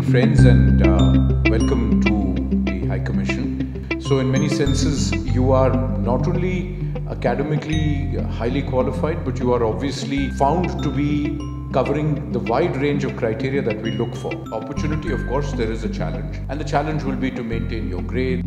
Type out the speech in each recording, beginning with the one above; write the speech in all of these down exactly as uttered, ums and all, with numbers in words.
friends, and uh, welcome to the High Commission. So in many senses, you are not only academically highly qualified, but you are obviously found to be covering the wide range of criteria that we look for. Opportunity, of course, there is a challenge, and the challenge will be to maintain your grade.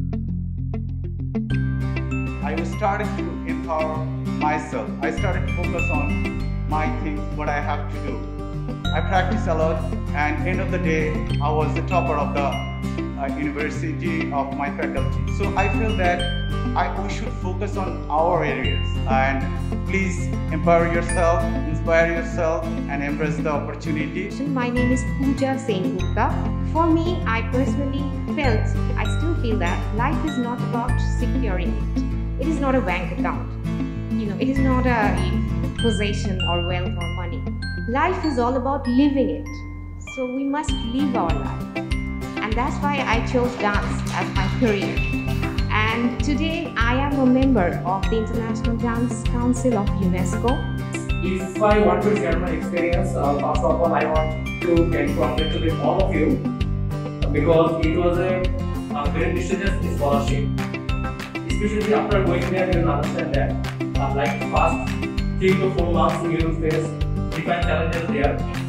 I was starting to empower myself. I started to focus on my things, what I have to do. I practice a lot, and end of the day, I was the topper of the uh, university of my faculty. So I feel that I, we should focus on our areas, and please empower yourself, inspire yourself, and embrace the opportunity. My name is Pooja Sengupta. For me, I personally felt, I still feel that life is not about securing it. It is not a bank account. You know, it is not a possession or wealth or money. Life is all about living it. So we must live our life. And that's why I chose dance as my career. And today I am a member of the International Dance Council of UNESCO. If I want to share my experience, uh, first of all I want to congratulate all of you because it was a, a very prestigious scholarship. Especially after going there, you will understand that uh, like past three to four months you will face different challenges there.